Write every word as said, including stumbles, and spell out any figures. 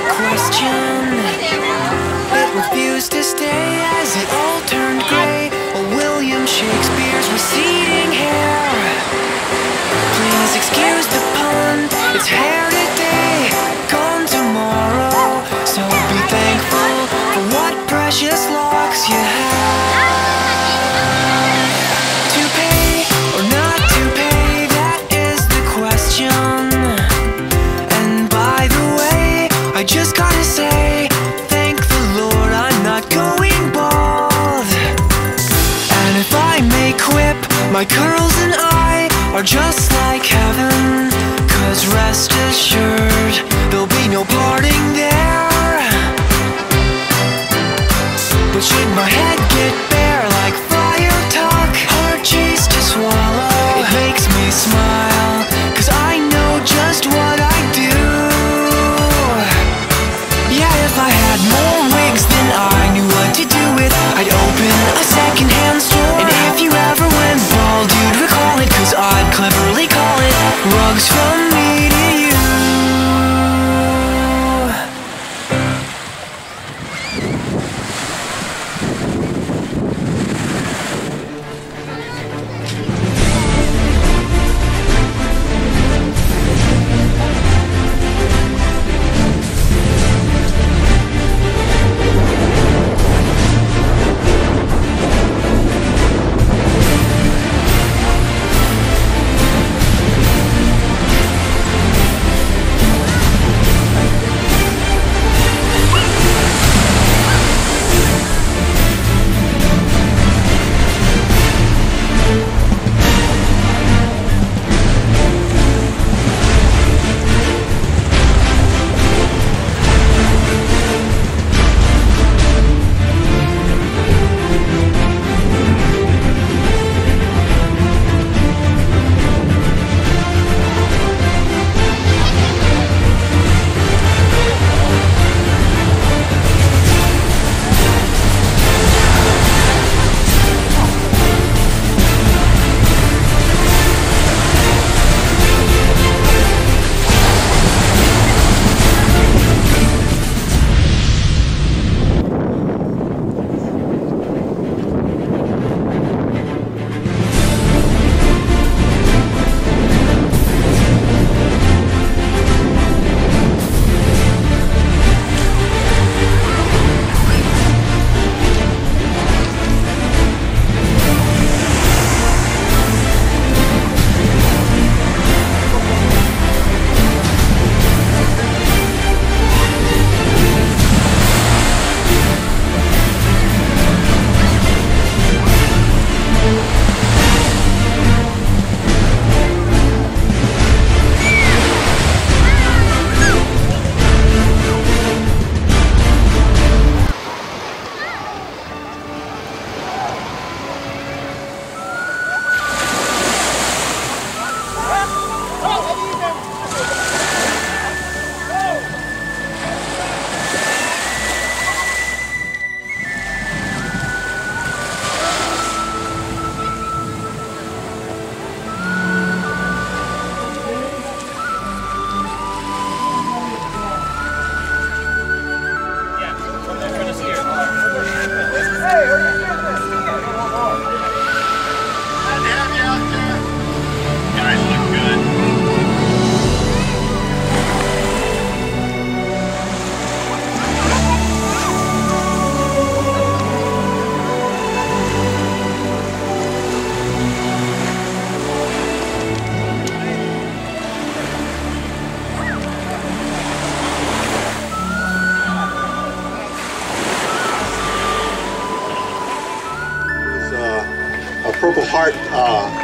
question. It refused to stay as it all turned gray. Oh, William Shakespeare's receding hair. Please excuse the pun, it's hair today, gone tomorrow. So be thankful for what precious locks you have. To pay or not to pay, that is the question. And by the way, I just gotta say, thank the Lord I'm not going bald. And if I may quip, my curls and I are just like heaven. Cause rest assured, there'll be no parting there. But should my head get bare like Friar Tuck, hard cheese to swallow, it makes me smile, cause I know just what I do. Yeah, if I had more wigs than I knew what to do with, I'd open a secondhand store. And if you ever went bald, you'd recall it, cause I'd cleverly call it rugs from me to you. Purple Heart uh,